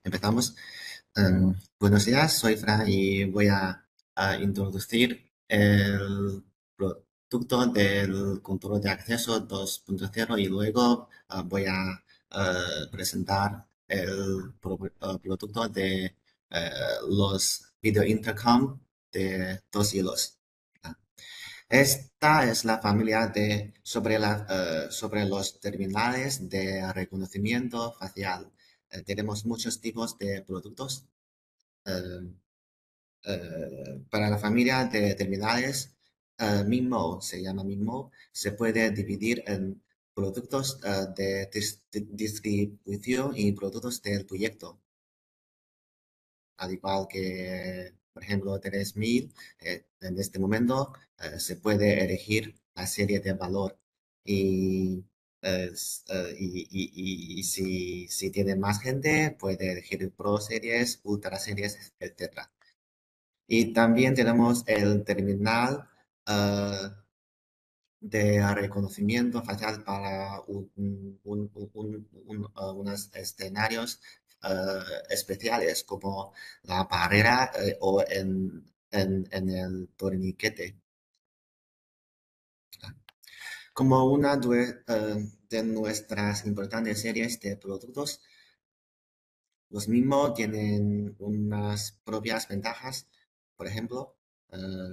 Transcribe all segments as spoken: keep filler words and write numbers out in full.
Empezamos. Em, buenos días, soy Fran y voy a, a introducir el producto del control de acceso dos punto cero y luego ah, voy a eh, presentar el pro- eh, producto de eh, los video intercom de dos hilos. Esta es la familia de sobre, la, eh, sobre los terminales de reconocimiento facial. Eh, tenemos muchos tipos de productos. Eh, eh, para la familia de terminales, eh, MinMo se llama MinMo, se puede dividir en productos eh, de dis- di- distribución y productos del proyecto. Al igual que, por ejemplo, tres mil, eh, en este momento eh, se puede elegir la serie de valor y, eh, s- eh, y, y- y- y si, si tiene más gente, puede elegir Pro series, Ultra series, etcétera. Y también tenemos el terminal eh, de reconocimiento facial para un- un- un- un- un- uh, unos escenarios eh, especiales como la barrera eh, o en, en- en el torniquete. Como una due- eh, de nuestras importantes series de productos, los mismos tienen unas propias ventajas. Por ejemplo, eh,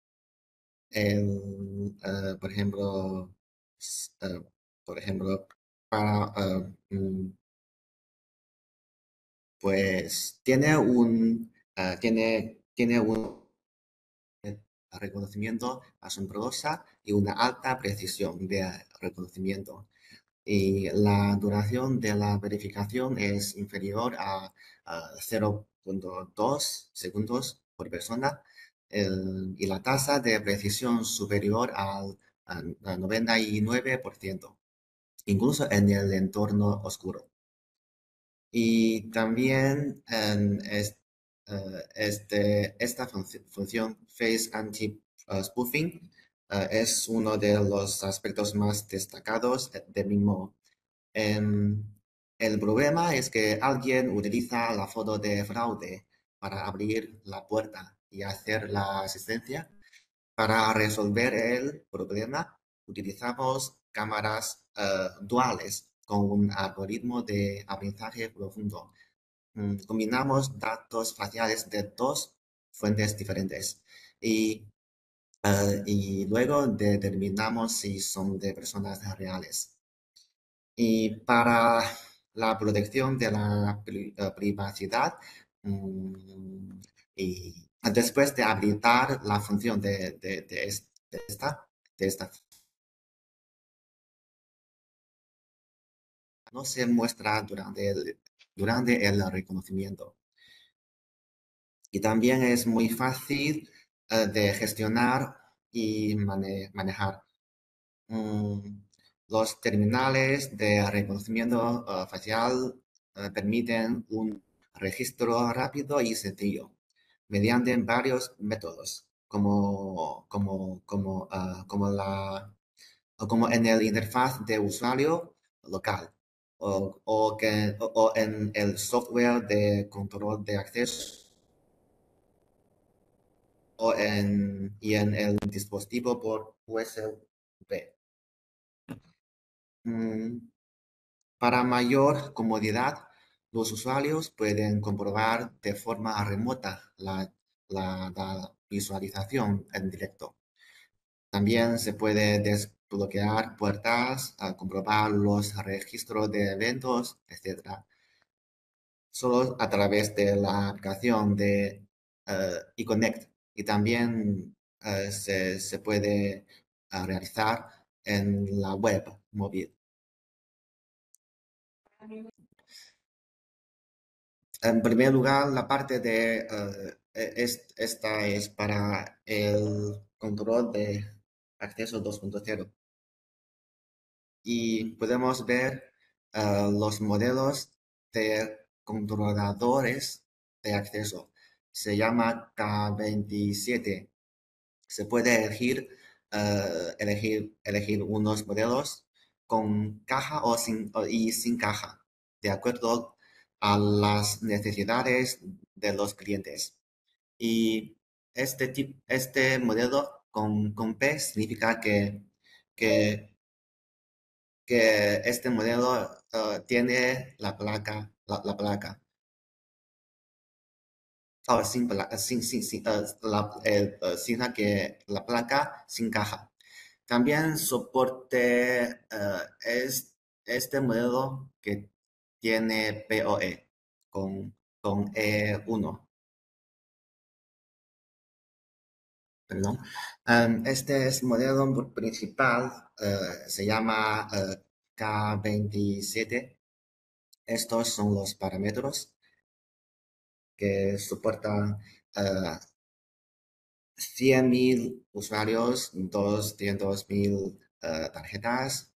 el, eh, por ejemplo, s- eh, por ejemplo, para, eh, mm, pues tiene un, eh, tiene, tiene un reconocimiento asombrosa y una alta precisión de reconocimiento. Y la duración de la verificación es inferior a, a cero punto dos segundos por persona el- y la tasa de precisión superior al al- al noventa y nueve por ciento, incluso en el entorno oscuro. Y también en es- eh, este, esta funci- función Face Anti-Spoofing eh, es uno de los aspectos más destacados de Mimo. Em, el problema es que alguien utiliza la foto de fraude para abrir la puerta y hacer la asistencia. Para resolver el problema, utilizamos cámaras eh, duales con un algoritmo de aprendizaje profundo. Mm, combinamos datos faciales de dos fuentes diferentes y, eh, y luego determinamos si son de personas reales. Y para la protección de la pri- eh, privacidad, mm, y después de habilitar la función de, de- de es- de esta, de esta, no se muestra durante el, durante el reconocimiento. Y también es muy fácil eh, de gestionar y mane- manejar. Mm, los terminales de reconocimiento eh, facial eh, permiten un registro rápido y sencillo mediante varios métodos, como, como, como, ah, como, la, o como en el interfaz de usuario local o, o que, o, o en el software de control de acceso o en, y en el dispositivo por U S B. Mm, Para mayor comodidad, los usuarios pueden comprobar de forma remota la, la- la visualización en directo. También se puede desbloquear puertas, a comprobar los registros de eventos, etcétera, solo a través de la aplicación de eh, eConnect. Y también eh, se, se puede ah, realizar en la web móvil. En primer lugar, la parte de eh, e- es- esta es para el control de acceso dos punto cero y podemos ver eh, los modelos de controladores de acceso. Se llama K veintisiete. Se puede elegir, eh, elegir, elegir unos modelos con caja o sin, o- y sin caja, de acuerdo a las necesidades de los clientes. Y este, tip- este modelo con, con P significa que, que, que este modelo eh, tiene la placa, la, la placa. Oh, sin, pla- sin, sin, sin, eh, la, el, eh, significa que la placa sin caja. También soporte eh, es este modelo que tiene P O E con, con E uno, perdón. Em, este es modelo principal, eh, se llama eh, K veintisiete. Estos son los parámetros que soportan eh, cien mil usuarios, doscientos mil eh, tarjetas.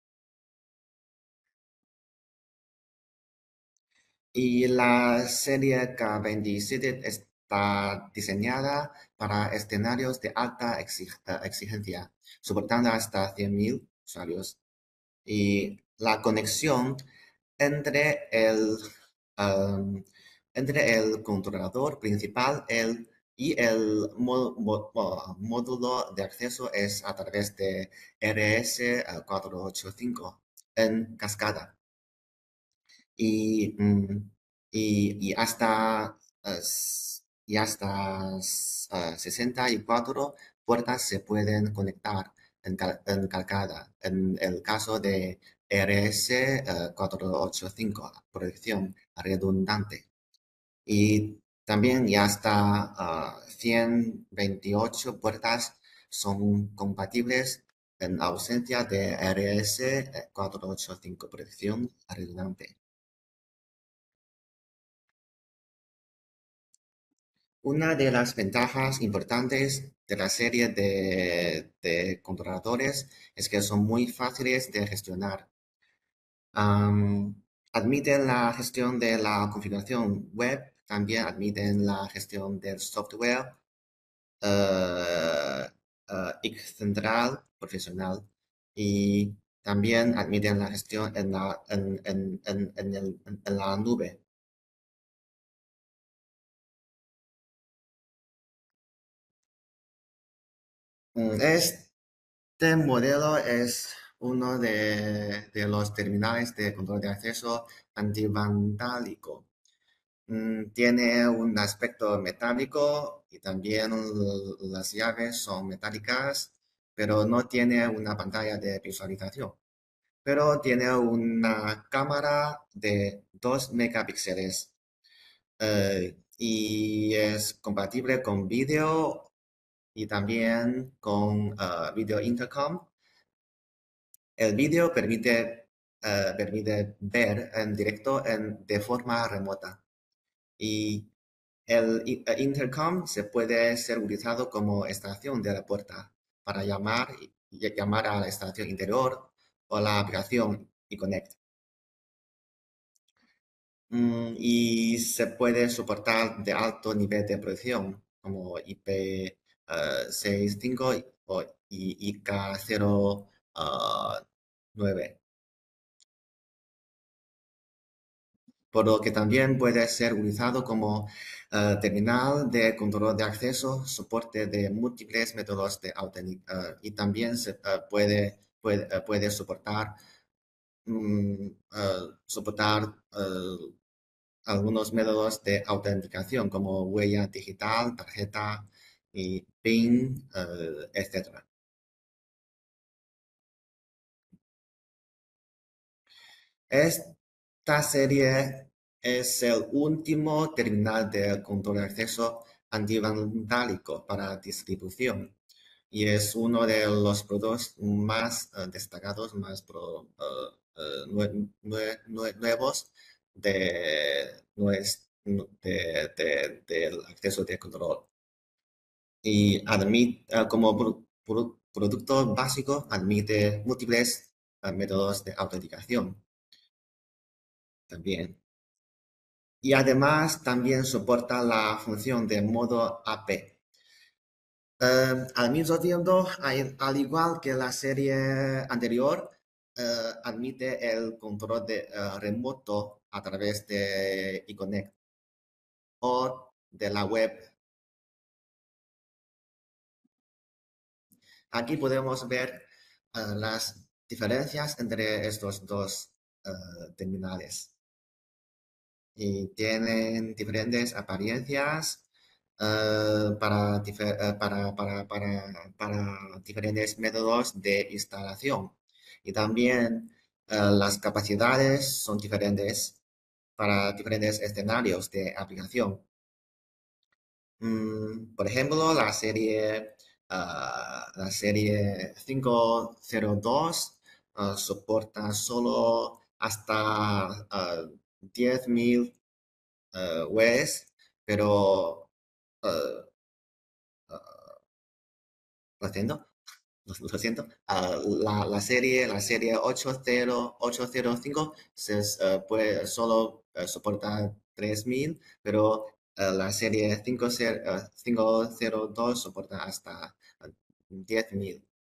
Y la serie K veintisiete está diseñada para escenarios de alta exig- eh, exigencia, soportando hasta cien mil usuarios. Y la conexión entre el, um, entre el controlador principal el, y el mo- mo- mo- módulo de acceso es a través de R S cuatrocientos ochenta y cinco en cascada. Y, mm, y, y hasta, eh, s- y hasta eh, sesenta y cuatro puertas se pueden conectar en, cal- en calcada. En el caso de R S eh, cuatrocientos ochenta y cinco, protección redundante. Y también ya hasta ah, ciento veintiocho puertas son compatibles en ausencia de R S cuatrocientos ochenta y cinco, protección redundante. Una de las ventajas importantes de la serie de, de controladores es que son muy fáciles de gestionar. Am, admiten la gestión de la configuración web, también admiten la gestión del software, eh, eh, X Central profesional, y también admiten la gestión en la, en, en- en- en el- en la nube. Mm, Este modelo es uno de, de los terminales de control de acceso antivandálico. Mm, tiene un aspecto metálico y también l- las llaves son metálicas, pero no tiene una pantalla de visualización. Pero tiene una cámara de dos megapíxeles eh, y es compatible con vídeo y también con eh, video intercom. El vídeo permite, eh, permite ver en directo en- de forma remota y el i- eh, intercom se puede ser utilizado como estación de la puerta para llamar y y llamar a la estación interior o la aplicación y Connect. Mm, y se puede soportar de alto nivel de protección como I P eh, sesenta y cinco o y I K cero nueve, por lo que también puede ser utilizado como eh, terminal de control de acceso, soporte de múltiples métodos de autenticación y también se eh, puede, puede, eh, puede soportar, mm, eh, soportar eh, algunos métodos de autenticación como huella digital, tarjeta y PIN, eh, etcétera. Esta serie es el último terminal de control de acceso antivandálico para distribución y es uno de los productos más eh, destacados, más pro- eh, eh, nue- nue- nue- nuevos de, nues- de- de- del acceso de control. Y admite, eh, como pro- pro- producto básico, admite múltiples eh, métodos de autenticación también. Y además también soporta la función de modo A P. Eh, al mismo tiempo, hay- al igual que la serie anterior, eh, admite el control de, eh, remoto a través de eConnect o de la web. Aquí podemos ver eh, las diferencias entre estos dos eh, terminales. Y tienen diferentes apariencias eh, para, dife- eh, para, para, para, para diferentes métodos de instalación. Y también eh, las capacidades son diferentes para diferentes escenarios de aplicación. Mm, por ejemplo, la serie, ah, la serie quinientos dos ah, soporta solo hasta ah, diez mil eh, webs, pero eh, ah, lo siento, lo, lo siento. Ah, la, la serie, la serie ocho cero ocho cero cinco se, eh, puede solo eh, soportar tres mil, pero eh, la serie cinco cero, eh, quinientos dos soporta hasta eh, diez mil.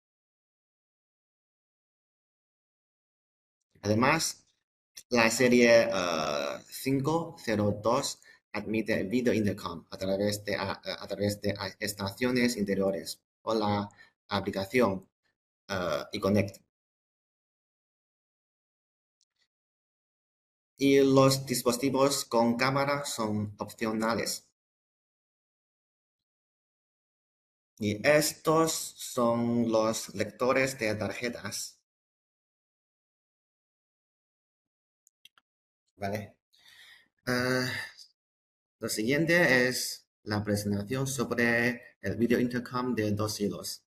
Además, la serie eh, quinientos dos admite video intercom a través de, a, a través de a- estaciones interiores o la aplicación eh, iConnect. Y los dispositivos con cámara son opcionales. Y estos son los lectores de tarjetas. ¿Vale? Eh, lo siguiente es la presentación sobre el video intercom de dos hilos.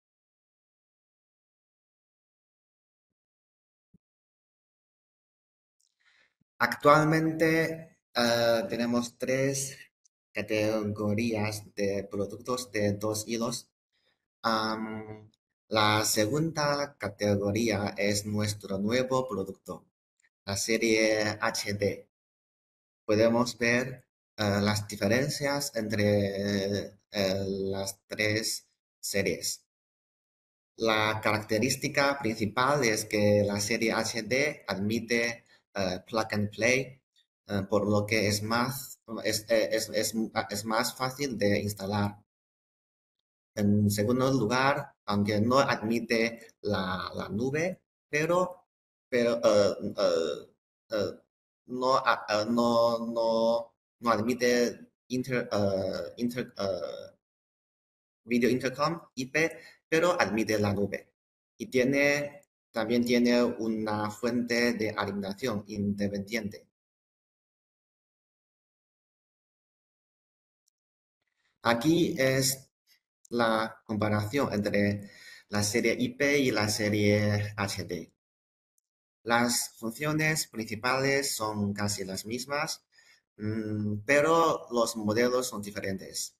Actualmente eh, tenemos tres categorías de productos de dos hilos. Am, la segunda categoría es nuestro nuevo producto, la serie H D. Podemos ver eh, las diferencias entre eh, las tres series. La característica principal es que la serie H D admite eh, plug and play, eh, por lo que es más, es, eh, es- es- es más fácil de instalar. En segundo lugar, aunque no admite la, la nube, pero, pero eh, eh, eh, no, a- eh, no, no, no admite inter, eh, inter- eh, video intercom I P, pero admite la nube. Y tiene, también tiene una fuente de alimentación independiente. Aquí es la comparación entre la serie I P y la serie H D. Las funciones principales son casi las mismas, mm, pero los modelos son diferentes.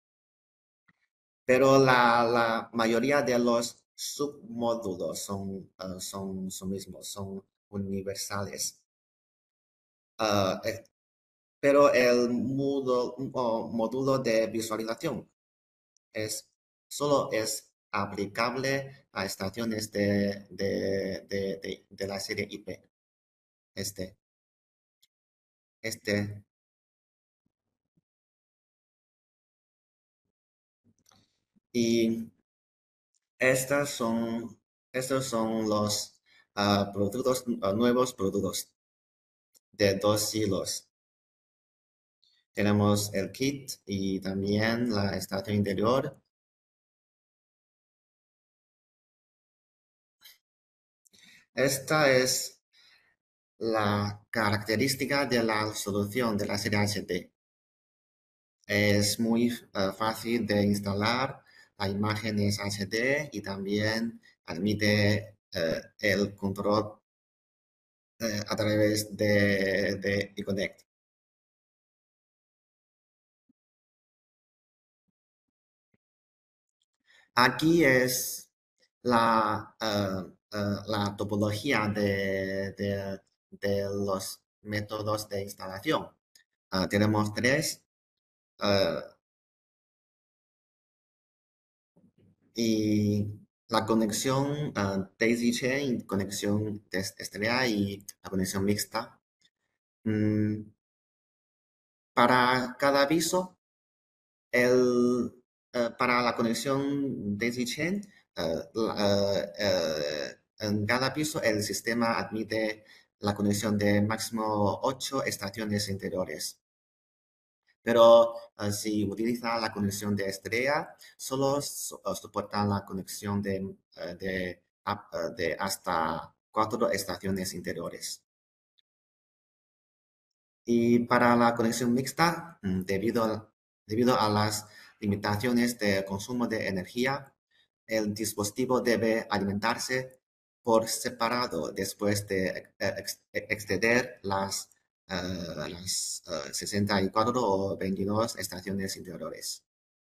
Pero la, la mayoría de los submódulos son, ah, son, son mismos, son universales. Ah, eh, pero el módulo, o módulo de visualización es, solo es aplicable a estaciones de, de, de, de- de la serie I P. Este, este, y estas son, estos son los ah, productos, ah, nuevos productos de dos hilos. Tenemos el kit y también la estación interior. Esta es la característica de la solución de la serie H D. Es muy eh, fácil de instalar, la imagen es H D y también admite eh, el control eh, a través de, de eConnect. Aquí es la, eh, eh, la topología de, de- de los métodos de instalación. Ah, tenemos tres eh, y La conexión ah, daisy chain, conexión de estrella y la conexión mixta. Mm, para cada piso, el, eh, para la conexión daisy chain, eh, la- eh, eh, en cada piso el sistema admite la conexión de máximo ocho estaciones interiores. Pero eh, si utiliza la conexión de estrella, solo so- eh, soporta la conexión de, eh, de, ap- eh, de hasta cuatro estaciones interiores. Y para la conexión mixta, mm, debido a, debido a las limitaciones de consumo de energía, el dispositivo debe alimentarse por separado después de eh, ex- exceder las, eh, las eh, sesenta y cuatro o veintidós estaciones interiores.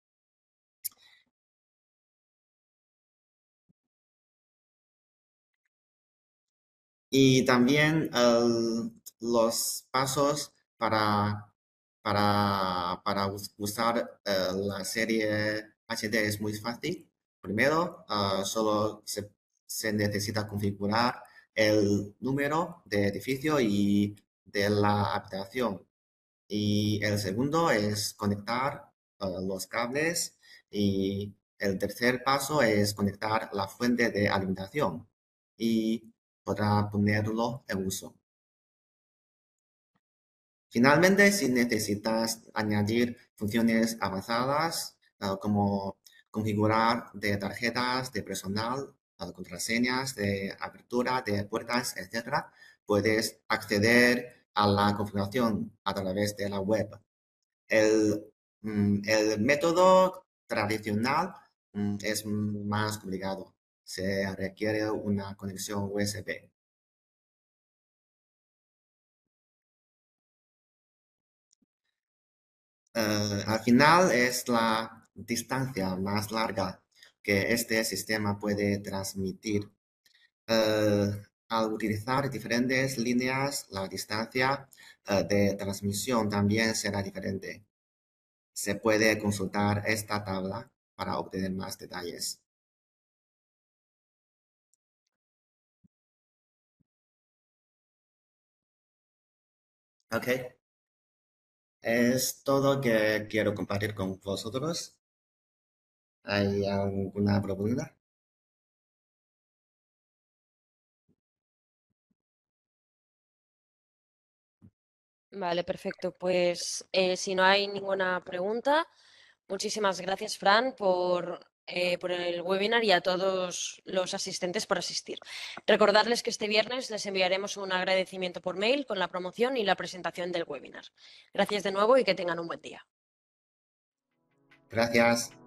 Y también el- los pasos para, para, para us- usar eh, la serie H D es muy fácil. Primero, ah, solo se, se necesita configurar el número de edificio y de la habitación. Y el segundo es conectar eh, los cables. Y el tercer paso es conectar la fuente de alimentación y podrá ponerlo en uso. Finalmente, si necesitas añadir funciones avanzadas, ah, como configurar de tarjetas de personal, ah, contraseñas de apertura de puertas, etcétera, puedes acceder a la configuración a través de la web. El, mm, el método tradicional mm, es más complicado. Se requiere una conexión U S B. Eh, al final es la distancia más larga que este sistema puede transmitir. Eh, al utilizar diferentes líneas, la distancia eh, de transmisión también será diferente. Se puede consultar esta tabla para obtener más detalles. Ok, es todo que quiero compartir con vosotros. ¿Hay alguna pregunta? Vale, perfecto. Pues eh, si no hay ninguna pregunta, muchísimas gracias, Fran, por, eh, por el webinar y a todos los asistentes por asistir. Recordarles que este viernes les enviaremos un agradecimiento por mail con la promoción y la presentación del webinar. Gracias de nuevo y que tengan un buen día. Gracias.